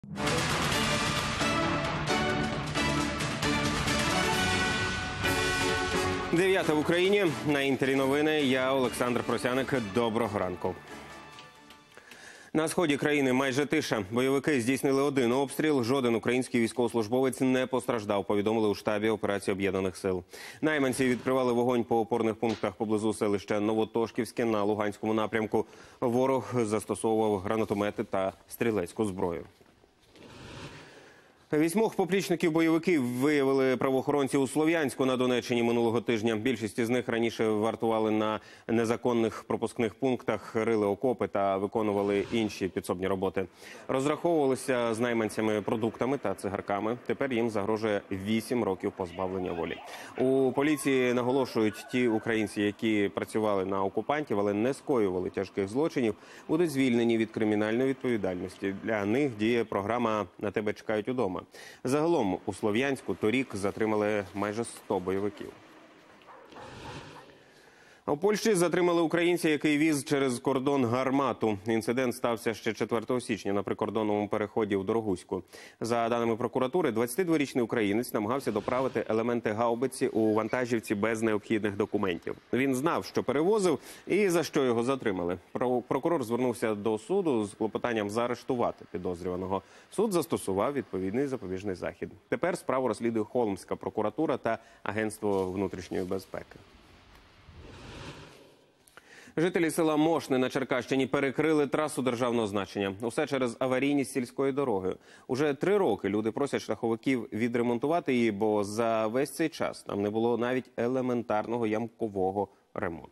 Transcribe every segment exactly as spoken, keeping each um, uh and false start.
Дев'ята в Україні. На Інтері новини. Я Олександр Просяник. Доброго ранку. На сході країни майже тиша. Бойовики здійснили один обстріл. Жоден український військовослужбовець не постраждав, повідомили у штабі операції Об'єднаних сил. Найманці відкривали вогонь по опорних пунктах поблизу селища Новотошківське на Луганському напрямку. Ворог застосовував гранатомети та стрілецьку зброю. Вісьмох поплічників бойовиків виявили правоохоронці у Слов'янську на Донеччині минулого тижня. Більшість із них раніше вартували на незаконних пропускних пунктах, рили окопи та виконували інші підсобні роботи. Розраховувалися з найманцями продуктами та цигарками. Тепер їм загрожує вісім років позбавлення волі. У поліції наголошують, ті українці, які працювали на окупантів, але не скоювали тяжких злочинів, будуть звільнені від кримінальної відповідальності. Для них діє програма «На тебе чекають удома». Загалом у Слов'янську торік затримали майже сто бойовиків. У Польщі затримали українця, який віз через кордон гармату. Інцидент стався ще четвертого січня на прикордонному переході в Дорогуську. За даними прокуратури, двадцятидворічний українець намагався доправити елементи гаубиці у вантажівці без необхідних документів. Він знав, що перевозив і за що його затримали. Прокурор звернувся до суду з клопотанням заарештувати підозрюваного. Суд застосував відповідний запобіжний захід. Тепер справу розслідує Холмська прокуратура та Агентство внутрішньої безпеки. Жителі села Мошни на Черкащині перекрили трасу державного значення. Усе через аварійність сільської дороги. Уже три роки люди просять шляховиків відремонтувати її, бо за весь цей час там не було навіть елементарного ямкового ремонту.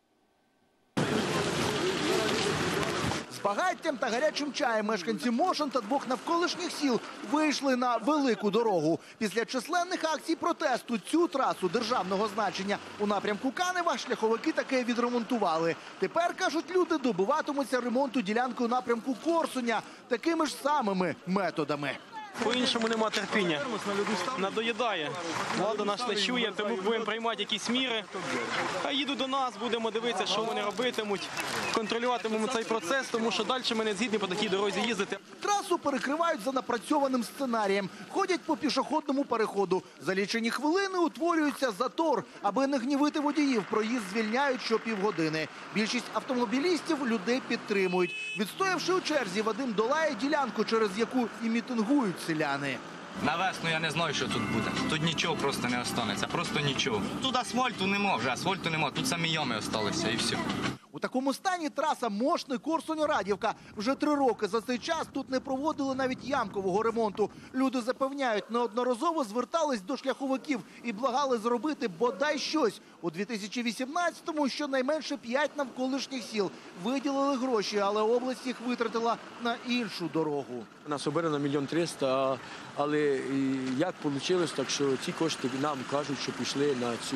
З багаттям та гарячим чаєм мешканці Мошен та двох навколишніх сіл вийшли на велику дорогу. Після численних акцій протесту цю трасу державного значення у напрямку Канева шляховики таки відремонтували. Тепер, кажуть люди, добиватимуться ремонту ділянки у напрямку Корсуня такими ж самими методами. По-іншому нема терпіння. Надоїдає. Влада нас не чує, тому будемо приймати якісь міри. А їдуть до нас, будемо дивитися, що вони робитимуть. Контролюватимемо цей процес, тому що далі ми не згідні по такій дорозі їздити. Трасу перекривають за напрацьованим сценарієм. Ходять по пішохідному переходу. За лічені хвилини утворюється затор. Аби не гнівити водіїв, проїзд звільняють щопівгодини. Більшість автомобілістів людей підтримують. Відстоявши у черзі, Вадим долає ділянку, через яку і мітингують селяни. На весну я не знаю, що тут буде. Тут нічого просто не останеться, просто нічого. Тут асфальту нема вже, асфальту нема, тут самі ями залишилися і все. У такому стані траса Мошни-Корсунь-Радівка. Вже три роки за цей час тут не проводили навіть ямкового ремонту. Люди запевняють, неодноразово звертались до шляховиків і благали зробити бодай щось. У дві тисячі вісімнадцятому щонайменше п'ять навколишніх сіл виділили гроші, але область їх витратила на іншу дорогу. Нас обирано мільйон триста, але як вийшло, так що ці кошти нам кажуть, що пішли на цю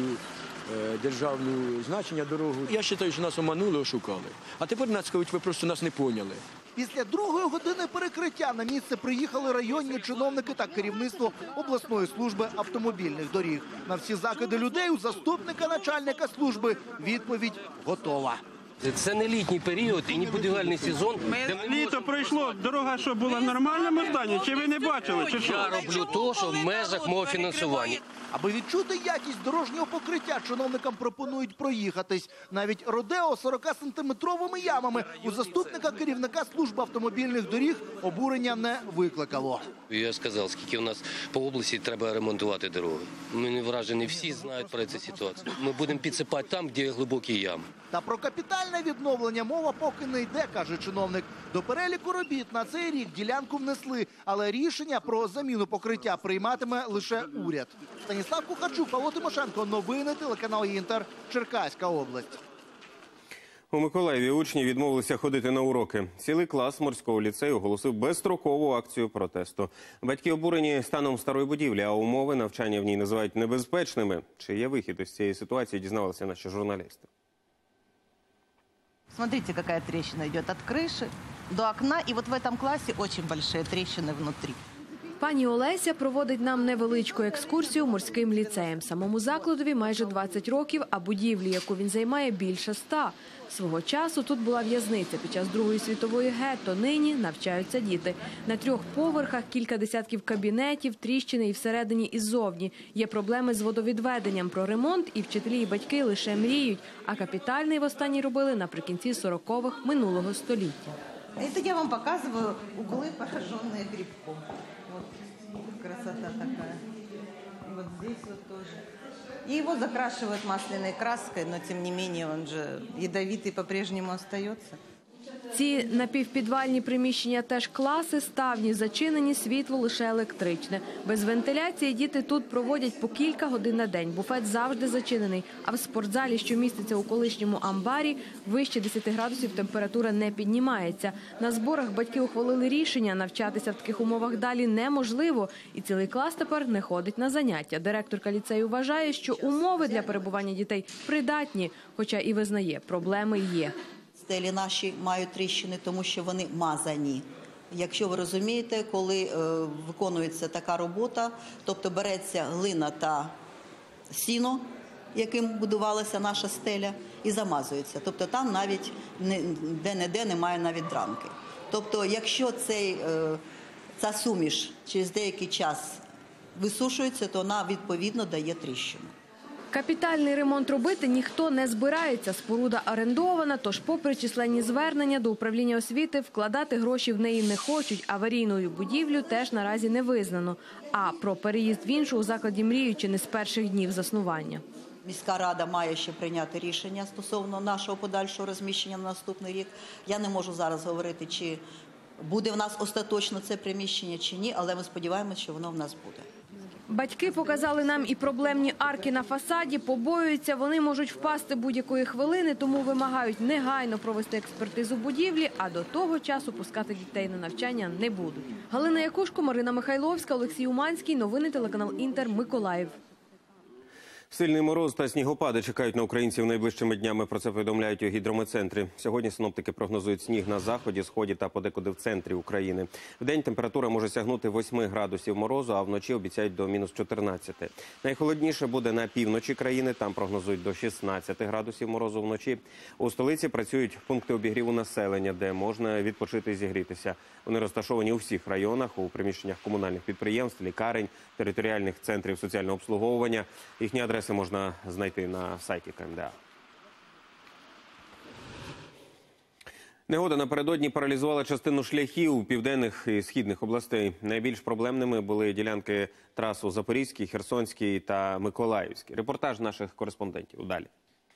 державну значення дорогу. Я вважаю, що нас оманули, ошукали. А тепер нас кажуть, ви просто нас не поняли. Після другої години перекриття на місце приїхали районні чиновники та керівництво обласної служби автомобільних доріг. На всі закиди людей у заступника начальника служби відповідь готова. Це не літній період і не будівельний сезон. Літо пройшло, дорога що, була в нормальному стані? Чи ви не бачили, чи що? Я роблю те, що в межах мого фінансування. Аби відчути якість дорожнього покриття, чиновникам пропонують проїхатись. Навіть родео сорокасантиметровими ямами у заступника керівника служби автомобільних доріг обурення не викликало. Я сказав, скільки в нас по області треба ремонтувати дороги. Ми не вражені, всі знають про цю ситуацію. Ми будемо підсипати там, де глибокі ями. Та про капітальне відновлення мова поки не йде, каже чиновник. До переліку робіт на цей рік ділянку внесли, але рішення про заміну покриття прийматиме лише уряд. Станіслав Кухарчук, Павло Тимошенко. Новини, телеканал «Інтер», Черкаська область. У Миколаєві учні відмовилися ходити на уроки. Цілий клас морського ліцею оголосив безстрокову акцію протесту. Батьки обурені станом старої будівлі, а умови навчання в ній називають небезпечними. Чи є вихід із цієї ситуації, дізнавалися наші журналісти. Смотрите, какая трещина идет от крыши до окна. И вот в этом классе очень большие трещины внутри. Пані Олеся проводить нам невеличку екскурсію морським ліцеєм. Самому закладові майже двадцять років, а будівлі, яку він займає, більше ста. Свого часу тут була в'язниця. Під час Другої світової гетто. Нині навчаються діти. На трьох поверхах кілька десятків кабінетів, тріщини і всередині, і ззовні. Є проблеми з водовідведенням. Про ремонт і вчителі, і батьки лише мріють. А капітальний востаннє робили наприкінці сорокових минулого століття. Это я вам показываю углы, пораженные грибком. Вот красота такая. И вот здесь вот тоже. И его закрашивают масляной краской, но тем не менее он же ядовитый по-прежнему остается. Ці напівпідвальні приміщення теж класи, ставні зачинені, світло лише електричне. Без вентиляції діти тут проводять по кілька годин на день. Буфет завжди зачинений. А в спортзалі, що міститься у колишньому амбарі, вище десяти градусів температура не піднімається. На зборах батьки ухвалили рішення, навчатися в таких умовах далі неможливо. І цілий клас тепер не ходить на заняття. Директорка ліцею вважає, що умови для перебування дітей придатні, хоча і визнає, проблеми є. Стелі наші мають тріщини, тому що вони мазані. Якщо ви розумієте, коли е, виконується така робота, тобто береться глина та сіно, яким будувалася наша стеля, і замазується. Тобто там навіть де-не-де немає навіть дранки. Тобто якщо цей, е, ця суміш через деякий час висушується, то вона відповідно дає тріщину. Капітальний ремонт робити ніхто не збирається. Споруда орендована, тож попри численні звернення до управління освіти, вкладати гроші в неї не хочуть. Аварійною будівлю теж наразі не визнано. А про переїзд в іншу у закладі мріють чи не з перших днів заснування. Міська рада має ще прийняти рішення стосовно нашого подальшого розміщення на наступний рік. Я не можу зараз говорити, чи буде в нас остаточно це приміщення, чи ні, але ми сподіваємося, що воно в нас буде. Батьки показали нам і проблемні арки на фасаді, побоюються, вони можуть впасти будь-якої хвилини, тому вимагають негайно провести експертизу будівлі, а до того часу пускати дітей на навчання не будуть. Галина Якушко, Марина Михайловська, Олексій Уманський. Новини телеканал Інтер, Миколаїв. Сильний мороз та снігопади чекають на українців найближчими днями. Про це повідомляють у гідрометцентрі. Сьогодні синоптики прогнозують сніг на заході, сході та подекуди в центрі України. Вдень температура може сягнути восьми градусів морозу, а вночі обіцяють до мінус чотирнадцяти. Найхолодніше буде на півночі країни. Там прогнозують до шістнадцяти градусів морозу вночі. У столиці працюють пункти обігріву населення, де можна відпочити і зігрітися. Вони розташовані у всіх районах, у приміщеннях комунальних підприємств, лікарень, територіальних центрів соціального обслуговування. Їхні адреси можна знайти на сайті КМДА. Негода напередодні паралізувала частину шляхів південних і східних областей. Найбільш проблемними були ділянки трас у Запорізькій, Херсонській та Миколаївській. Репортаж наших кореспондентів далі.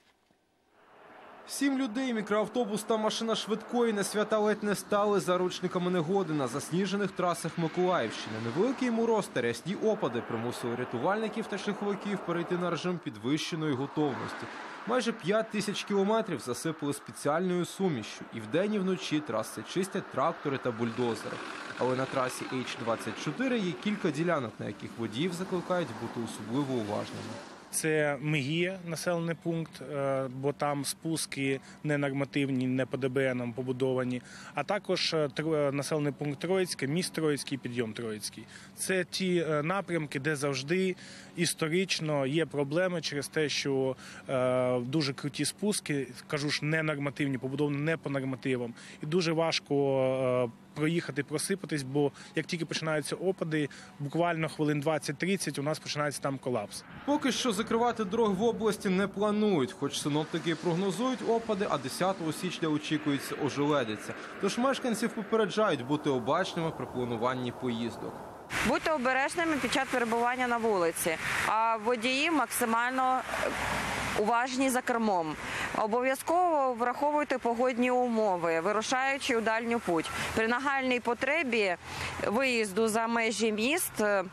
Сім людей, мікроавтобус та машина швидкої на свята ледь не стали заручниками негоди на засніжених трасах Миколаївщини. Невеликий мороз та рясні опади примусили рятувальників та шляховиків перейти на режим підвищеної готовності. Майже п'ять тисяч кілометрів засипали спеціальною сумішшю. І вдень, і вночі траси чистять трактори та бульдозери. Але на трасі Ейч двадцять чотири є кілька ділянок, на яких водіїв закликають бути особливо уважними. Це Мегія, населений пункт, бо там спуски ненормативні, не по Д Б Нам побудовані, а також населений пункт Троїцьке, міст Троїцький, підйом Троїцький. Це ті напрямки, де завжди історично є проблеми через те, що дуже круті спуски, кажу ж, ненормативні, побудовані не по нормативам. І дуже важко проїхати, просипатись, бо як тільки починаються опади, буквально хвилин двадцять-тридцять у нас починається там колапс. Поки що закривати дороги в області не планують, хоч синоптики прогнозують опади, а десятого січня очікується ожеледиця. Тож мешканців попереджають бути обачними при плануванні поїздок. Будьте обережними під час перебування на вулиці, а водії максимально уважні за кермом. Обов'язково враховуйте погодні умови, вирушаючи у дальню путь. При нагальній потребі виїзду за межі міст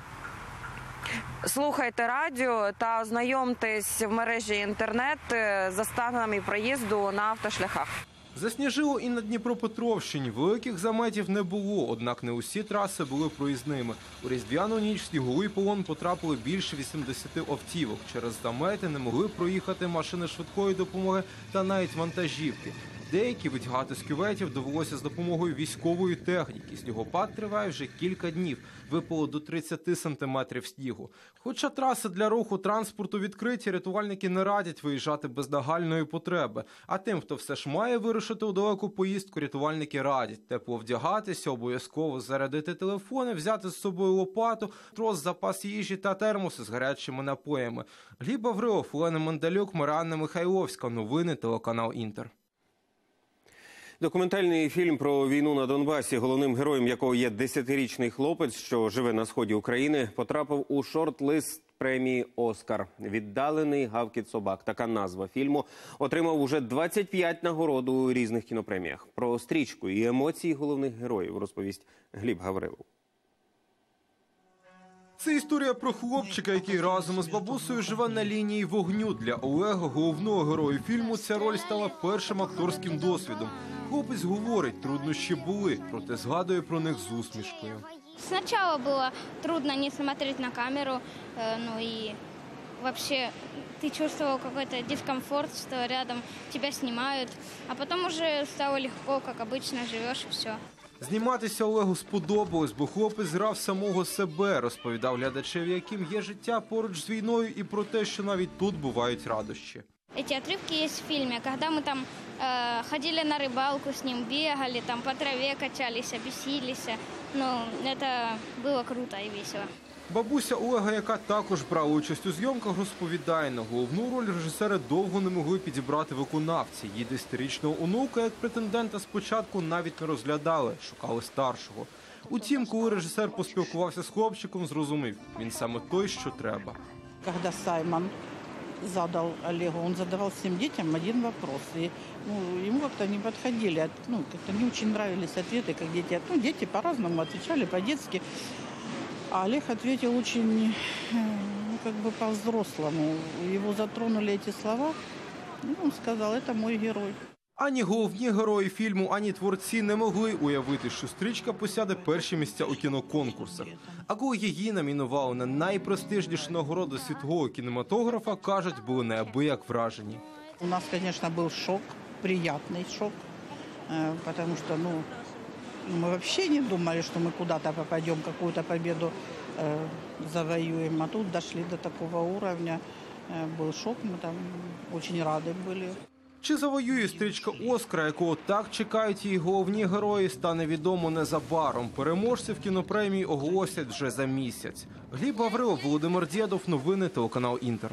слухайте радіо та ознайомтесь в мережі інтернет за станами проїзду на автошляхах. Засніжило і на Дніпропетровщині. Великих заметів не було, однак не усі траси були проїзними. У різдвяну ніч в сніговий полон потрапили більше вісімдесяти автівок. Через замети не могли проїхати машини швидкої допомоги та навіть вантажівки. деякі витягати з кюветів довелося з допомогою військової техніки. Снігопад триває вже кілька днів. Випало до тридцяти сантиметрів снігу. Хоча траси для руху транспорту відкриті, рятувальники не радять виїжджати без нагальної потреби. А тим, хто все ж має вирушити у далеку поїздку, рятувальники радять тепло вдягатися, обов'язково зарядити телефони, взяти з собою лопату, трос, запас їжі та термоси з гарячими напоями. Гліб Аврилов, Олена Мандалюк, Маріанна Михайловська. Новини, телеканал «Інтер». Документальний фільм про війну на Донбасі, головним героєм якого є десятирічний хлопець, що живе на сході України, потрапив у шорт-лист премії «Оскар». «Віддалений гавкіт собак» – така назва фільму. Отримав уже двадцять п'ять нагород у різних кінопреміях. Про стрічку і емоції головних героїв розповість Гліб Гаврилов. Це історія про хлопчика, який разом із бабусею живе на лінії вогню. Для Олега, головного героя фільму, ця роль стала першим акторським досвідом. Хлопець говорить, труднощі були, проте згадує про них з усмішкою. Спочатку було трудно не смотреть на камеру, ну і вообще ты чувствовал какой-то дискомфорт, что рядом тебя снимают, а потом уже стало легко, как обычно живешь и все. Зніматися Олегу сподобалось, бо хлопець грав самого себе, розповідав глядачеві, яким є життя поруч з війною, і про те, що навіть тут бувають радощі. Эти отрывки есть в фильме, когда мы там э, ходили на рыбалку с ним, бегали, там по траве качались, обесились. Ну, это было круто и весело. Бабуся Олега, яка також брала участь у зйомках, розповідає, на головну роль режисери довго не могли підібрати виконавці. Її десятирічного онука як претендента спочатку навіть не розглядали, шукали старшого. Утім, коли режисер поспілкувався з хлопчиком, зрозумів, він саме той, що треба. Коли Саймон задал Олегу, он задавал всем детям один вопрос. И ну, ему как-то не подходили, ну, как-то не очень нравились ответы, как дети. Ну, дети по-разному отвечали, по-детски. А Олег ответил очень, ну, как бы по-взрослому. Его затронули эти слова, и он сказал, это мой герой. Ані головні герої фільму, ані творці не могли уявити, що стрічка посяде перші місця у кіноконкурсах. А коли її номінували на найпрестижнішу нагороду світового кінематографа, кажуть, були неабияк вражені. У нас, конечно, был шок, приятный шок, потому что, ну, мы вообще не думали, что мы куда-то попадем, какую-то победу э, завоюем. А тут дошли до такого уровня. Э, был шок, мы там очень рады были. Чи завоює стрічка «Оскара», якого так чекають її головні герої, стане відомо незабаром. Переможців кінопремії оголосять вже за місяць. Гліб Гаврилов, Володимир Дєдов. Новини, телеканал «Інтер».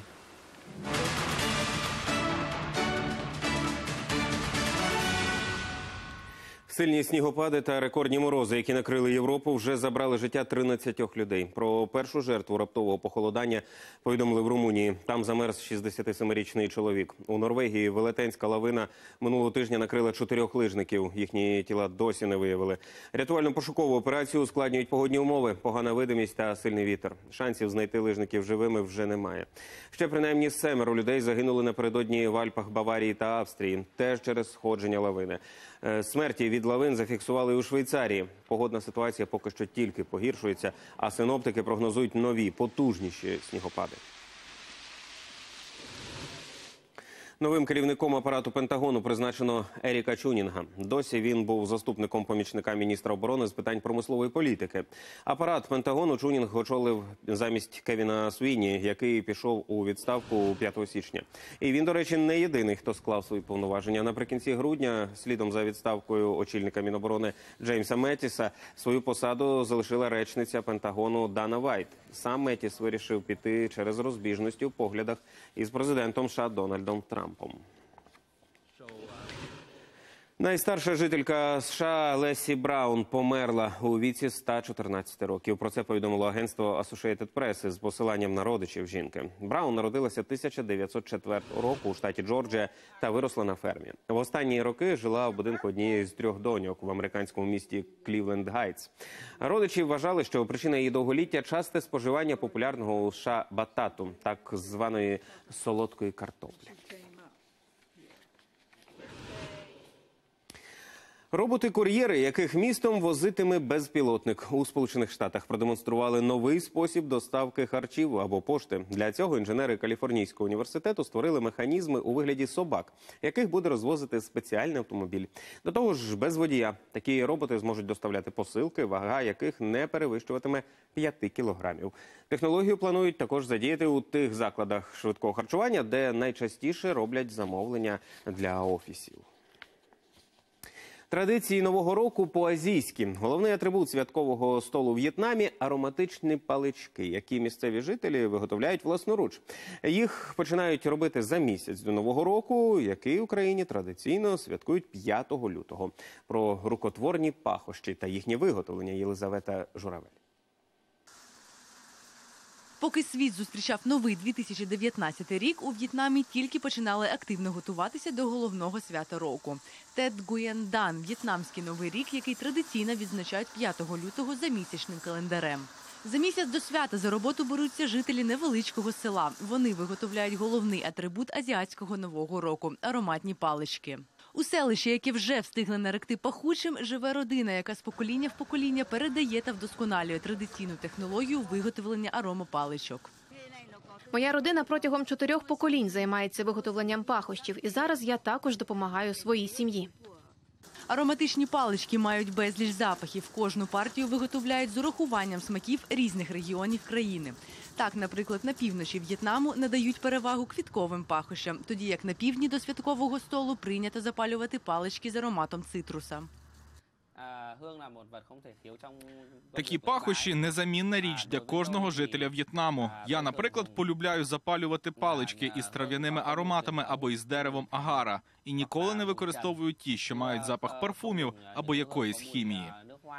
Сильні снігопади та рекордні морози, які накрили Європу, вже забрали життя тринадцятьох людей. Про першу жертву раптового похолодання повідомили в Румунії. Там замерз шістдесятисемирічний чоловік. У Норвегії велетенська лавина минулого тижня накрила чотирьох лижників. Їхні тіла досі не виявили. Рятувально-пошукову операцію ускладнюють погодні умови, погана видимість та сильний вітер. Шансів знайти лижників живими вже немає. Ще принаймні семеро людей загинули напередодні в Альпах Баварії та Австрії, теж через сходження лавини. Смерті від лавин зафіксували у Швейцарії. Погодна ситуація поки що тільки погіршується, а синоптики прогнозують нові, потужніші снігопади. Новим керівником апарату Пентагону призначено Еріка Чунінга. Досі він був заступником помічника міністра оборони з питань промислової політики. Апарат Пентагону Чунінг очолив замість Кевіна Свіні, який пішов у відставку п'ятого січня. І він, до речі, не єдиний, хто склав свої повноваження. Наприкінці грудня, слідом за відставкою очільника Міноборони Джеймса Меттіса, свою посаду залишила речниця Пентагону Дана Вайт. Сам Меттіс вирішив піти через розбіжності у поглядах із президентом США Дональдом Трампом. Найстарша жителька США Лесі Браун померла у віці ста чотирнадцяти років. Про це повідомило агентство Associated Press з посиланням на родичів жінки. Браун народилася тисяча дев'ятсот четвертого року у штаті Джорджія та виросла на фермі. В останні роки жила в будинку однієї з трьох доньок в американському місті Клівленд-Гайтс. Родичі вважали, що причина її довголіття – часте споживання популярного у США батату, так званої солодкої картоплі. Роботи-кур'єри, яких містом возитиме безпілотник. У Сполучених Штатах продемонстрували новий спосіб доставки харчів або пошти. Для цього інженери Каліфорнійського університету створили механізми у вигляді собак, яких буде розвозити спеціальний автомобіль. До того ж, без водія. Такі роботи зможуть доставляти посилки, вага яких не перевищуватиме п'яти кілограмів. Технологію планують також задіяти у тих закладах швидкого харчування, де найчастіше роблять замовлення для офісів. Традиції Нового року по-азійськи. Головний атрибут святкового столу у В'єтнамі – ароматичні палички, які місцеві жителі виготовляють власноруч. Їх починають робити за місяць до Нового року, який в Україні традиційно святкують п'ятого лютого. Про рукотворні пахощі та їхнє виготовлення Єлизавета Журавель. Поки світ зустрічав новий дві тисячі дев'ятнадцятий рік, у В'єтнамі тільки починали активно готуватися до головного свята року – Тет Гуєн Дан – в'єтнамський новий рік, який традиційно відзначають п'ятого лютого за місячним календарем. За місяць до свята за роботу беруться жителі невеличкого села. Вони виготовляють головний атрибут азіатського нового року – ароматні палички. У селищі, яке вже встигли наректи пахучим, живе родина, яка з покоління в покоління передає та вдосконалює традиційну технологію виготовлення аромапаличок. Моя родина протягом чотирьох поколінь займається виготовленням пахощів, і зараз я також допомагаю своїй сім'ї. Ароматичні палички мають безліч запахів. Кожну партію виготовляють з урахуванням смаків різних регіонів країни. Так, наприклад, на півночі В'єтнаму надають перевагу квітковим пахощам, тоді як на півдні до святкового столу прийнято запалювати палички з ароматом цитруса. Такі пахощі – незамінна річ для кожного жителя В'єтнаму. Я, наприклад, полюбляю запалювати палички із трав'яними ароматами або із деревом агара. І ніколи не використовую ті, що мають запах парфумів або якоїсь хімії.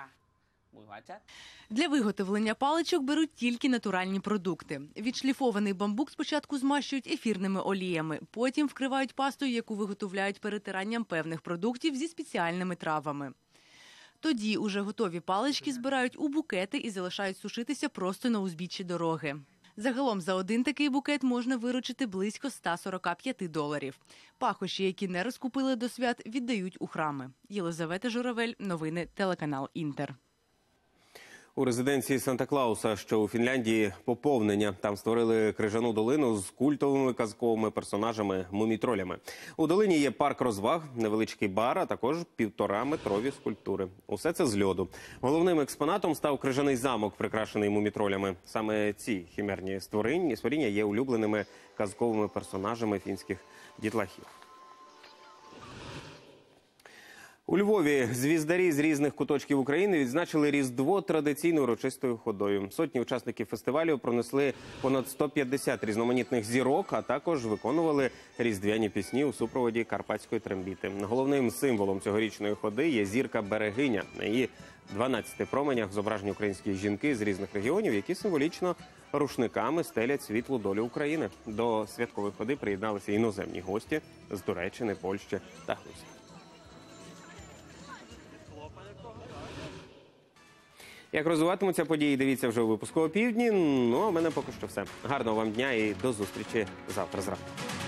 Для виготовлення паличок беруть тільки натуральні продукти. Відшліфований бамбук спочатку змащують ефірними оліями, потім вкривають пастою, яку виготовляють перетиранням певних продуктів зі спеціальними травами. Тоді уже готові палички збирають у букети і залишають сушитися просто на узбіччі дороги. Загалом за один такий букет можна виручити близько ста сорока п'яти доларів. Пахощі, які не розкупили до свят, віддають у храми. Єлизавета Журавель, новини, телеканал «Інтер». У резиденції Санта-Клауса, що у Фінляндії, поповнення. Там створили крижану долину з культовими казковими персонажами – мумітролями. У долині є парк розваг, невеличкий бар, а також півтораметрові скульптури. Усе це з льоду. Головним експонатом став крижаний замок, прикрашений мумітролями. Саме ці химерні створіння, створіння є улюбленими казковими персонажами фінських дітлахів. У Львові звіздарі з різних куточків України відзначили Різдво традиційною урочистою ходою. Сотні учасників фестивалю пронесли понад сто п'ятдесят різноманітних зірок, а також виконували різдвяні пісні у супроводі карпатської трембіти. Головним символом цьогорічної ходи є зірка Берегиня. На її дванадцяти променях зображені українські жінки з різних регіонів, які символічно рушниками стелять світлу долю України. До святкової ходи приєдналися іноземні гості з Туреччини, Польщі та Грузії. Як розвиватимуться події, дивіться вже у випуску «Опівдні». Ну, а в мене поки що все. Гарного вам дня і до зустрічі завтра зранку.